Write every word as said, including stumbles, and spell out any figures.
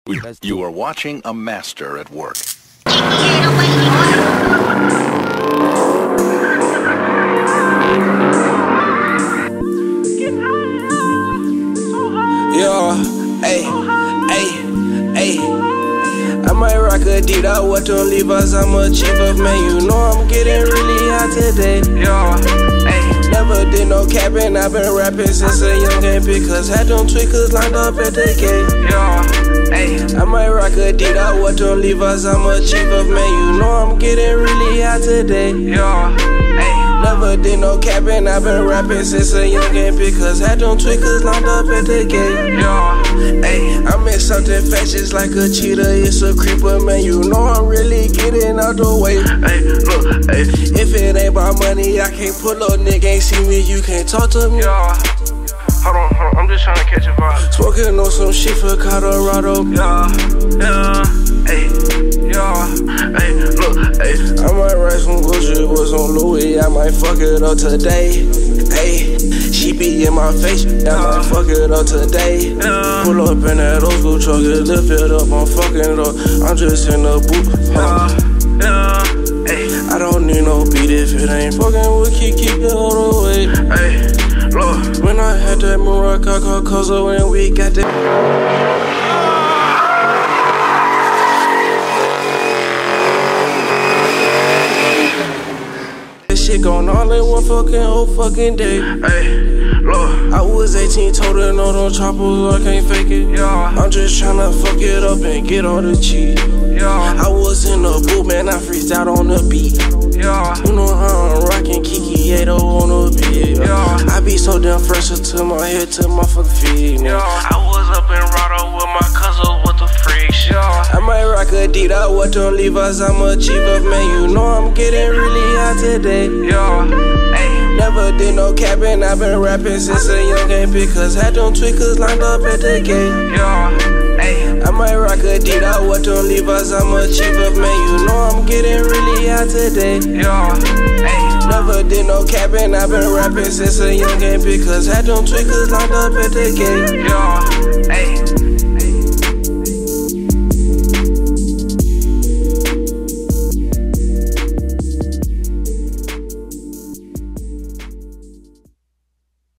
You are watching a master at work. Yeah, ayy, ayy, ayy. I might rock a deed out, what don't leave us, I'm a chief of man. You know I'm getting really hot today. Yeah, ayy. Never did no capping, I've been rapping since a young game because had them tweakers lined up at the gate. Yeah, ayy. I might rock a deed out, what don't leave us, I'm a chief of man. You know I'm getting really hot today. Yeah, ayy. Never did no capping, I've been rapping since a young game because had them tweakers lined up at the gate. Yeah, ayy. I'm in something fashions like a cheetah, it's a creeper, man. You know I'm really getting out the way. Ayy, look, ayy. If it ain't about money, I can't pull up, nigga ain't see me, you can't talk to me. Yeah. Hold on, hold on, I'm just trying to catch a vibe. Smoking on some shit for Colorado. Yeah, yeah, ayy, yeah, ayy, look, ayy. I might write some Gucci was on Louis, I might fuck it up today. Ayy, she be in my face, I might fuck it up today. Yeah. Pull up in that old school truck, and lift it up, I'm fucking it up. I'm just in the booth. Huh? Yeah, ayy. I don't need no beat if it ain't fucking with Kiki all the way. Ayy. Lord, when I had that Murak, I called Kozo and we got that. That shit gone all in one fucking whole fucking day. Hey, Lord, I was eighteen, told her no, don't chop her, I can't fake it. Yeah. I'm just tryna fuck it up and get all the cheese. Yeah. I was in the booth, man, I freestyled on the beat. Yeah. You know how I'm rockin' Kiki eight oh on the beat. Yeah. I be so damn fresh to my head to my fucking feet. Yeah. I was up in Rado with my cousins with the freaks. Yeah. I might rock a deed out, what don't leave us, I'm a chief of man. You know I'm getting really hot today. Yeah. Ay. Never did no capping, I've been rapping since a young game because had them tweakers lined up at the gate. Yeah. Ay. I might rock a deed out, what don't leave us, I'm a chief of man. You know I'm getting really hot today. Yeah, ayy. Never did no capping, I've been rapping since a young game because had them tweakers lined up at the gate. Yeah, ayy.